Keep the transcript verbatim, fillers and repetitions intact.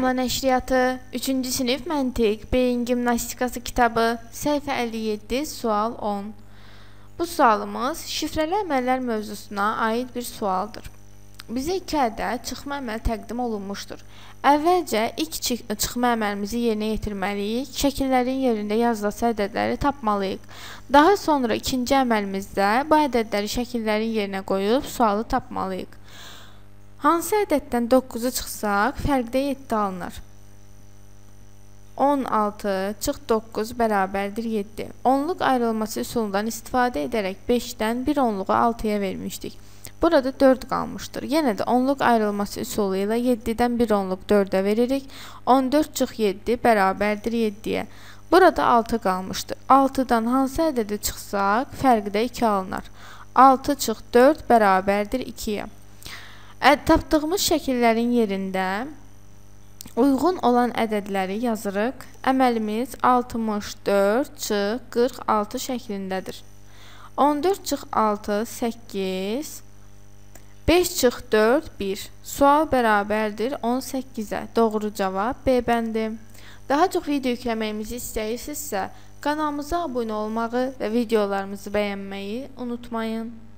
Damla Nəşriyyatı üçüncü sinif Məntiq Beyin Gimnastikası kitabı səhifə əlli yeddi, sual on. Bu sualımız şifrəli əməllər mövzusuna aid bir sualdır. Bizə iki ədəd çıxma əməl təqdim olunmuşdur. Əvvəlcə ilk çıxma əməlimizi yerinə yetirməliyik. Şəkillərin yerində yazılan ədədləri tapmalıyıq. Daha sonra ikinci əməlimizdə bu ədədləri şəkillərin yerinə qoyub sualı tapmalıyıq. Hansı ədəddən doqquzu çıxsaq, fərqdə yeddi alınır. on altı çıx doqquz bərabərdir yeddi. Onluq ayrılması üsulundan istifadə edərək beşdən bir onluğu altıya vermişdik. Burada dörd qalmışdır. Yenə də onluq ayrılması üsulu ilə yeddidən bir onluq dördə veririk. on dörd çıx yeddi bərabərdir yeddiyə. Burada altı qalmışdır. altıdan hansı ədədə çıxsaq, fərqdə iki alınır. altı çıx dörd bərabərdir ikiyə. Tapdığımız şəkillərin yerində uyğun olan ədədləri yazırıq. Əməlimiz altmış dörd çıx qırx altı şəklindədir. on dörd çıx altı səkkiz, beş çıx dörd bir. Sual bərabərdir on səkkizə. Doğru cavab B bəndi. Daha çox video yükləməyimizi istəyirsinizsə, kanalımıza abunə olmağı və videolarımızı bəyənməyi unutmayın.